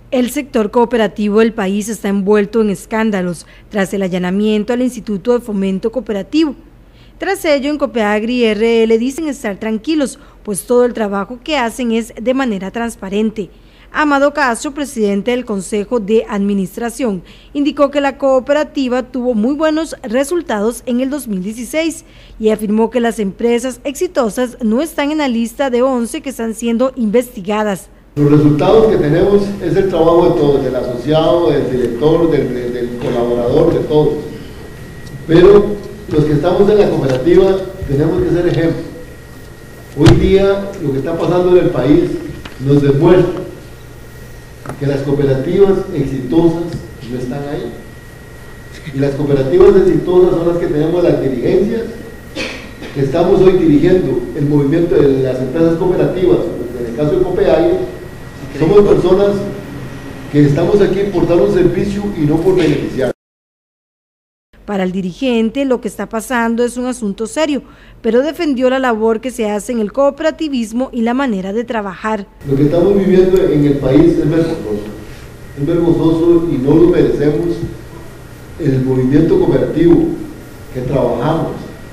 El sector cooperativo del país está envuelto en escándalos tras el allanamiento al Instituto de Fomento Cooperativo. Tras ello, en Copeagri RL dicen estar tranquilos, pues todo el trabajo que hacen es de manera transparente. Amado Castro, presidente del Consejo de Administración, indicó que la cooperativa tuvo muy buenos resultados en el 2016 y afirmó que las empresas exitosas no están en la lista de 11 que están siendo investigadas. Los resultados que tenemos es el trabajo de todos, del asociado, del director, del colaborador, de todos. Pero los que estamos en la cooperativa tenemos que ser ejemplo. Hoy día lo que está pasando en el país nos demuestra que las cooperativas exitosas no están ahí. Y las cooperativas exitosas son las que tenemos las dirigencias, que estamos hoy dirigiendo el movimiento de las empresas cooperativas, en el caso de Copeagri. Somos personas que estamos aquí por dar un servicio y no por beneficiar. Para el dirigente, lo que está pasando es un asunto serio, pero defendió la labor que se hace en el cooperativismo y la manera de trabajar. Lo que estamos viviendo en el país es vergonzoso y no lo merecemos. El movimiento cooperativo que trabajamos,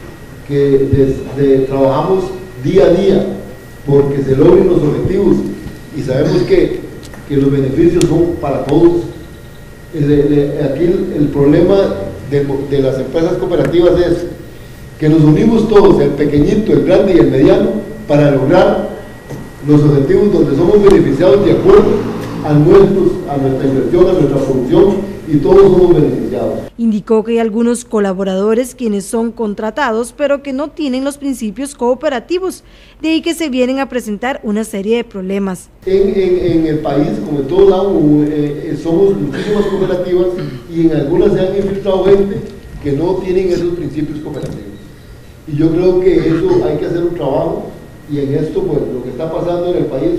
trabajamos día a día porque se logren los objetivos y sabemos que los beneficios son para todos. Aquí el problema de las empresas cooperativas es que nos unimos todos, el pequeñito, el grande y el mediano, para lograr los objetivos donde somos beneficiados de acuerdo a nuestra inversión, a nuestra producción, y todos somos beneficiados. Indicó que hay algunos colaboradores quienes son contratados pero que no tienen los principios cooperativos, de ahí que se vienen a presentar una serie de problemas. En el país, como en todos lados, somos muchísimas cooperativas y en algunas se han infiltrado gente que no tienen esos principios cooperativos. Y yo creo que eso hay que hacer un trabajo, y en esto pues lo que está pasando en el país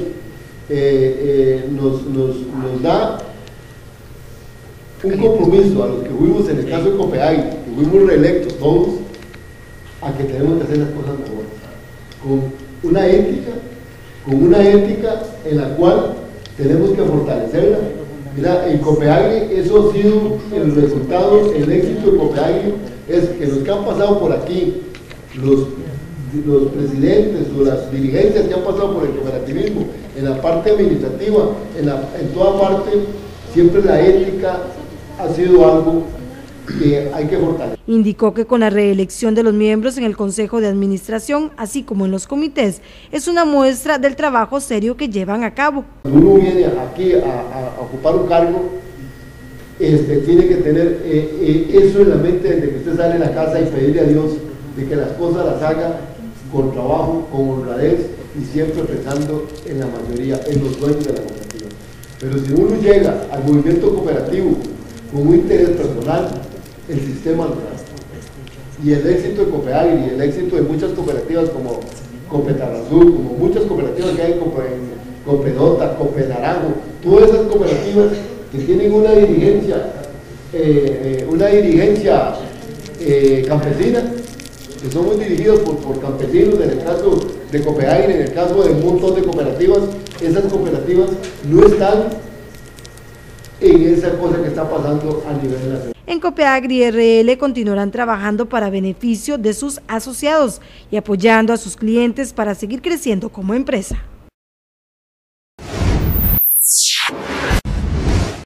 nos da un compromiso a los que fuimos, en el caso de Copeagri, que fuimos reelectos todos, a que tenemos que hacer las cosas mejor, con una ética en la cual tenemos que fortalecerla. Mira, en Copeagri eso ha sido el resultado, el éxito de Copeagri es que los que han pasado por aquí, los presidentes o las dirigencias que han pasado por el cooperativismo, en la parte administrativa, en toda parte, siempre la ética ha sido algo que hay que fortalecer. Indicó que con la reelección de los miembros en el Consejo de Administración, así como en los comités, es una muestra del trabajo serio que llevan a cabo. Cuando uno viene aquí a ocupar un cargo, tiene que tener eso en la mente desde que usted sale de la casa y pedirle a Dios de que las cosas las haga con trabajo, con honradez y siempre pensando en la mayoría, en los dueños de la cooperativa. Pero si uno llega al movimiento cooperativo con un interés personal, el sistema lo da. Y el éxito de Copeagri y el éxito de muchas cooperativas como Copetarrazú, como muchas cooperativas que hay en Copedota, Copenaranjo, todas esas cooperativas que tienen una dirigencia campesina, que somos dirigidos por campesinos, en el caso de Copeagri, en el caso de un montón de cooperativas, esas cooperativas no están en esa cosa que está pasando a nivel nacional. En Copeagri RL continuarán trabajando para beneficio de sus asociados y apoyando a sus clientes para seguir creciendo como empresa.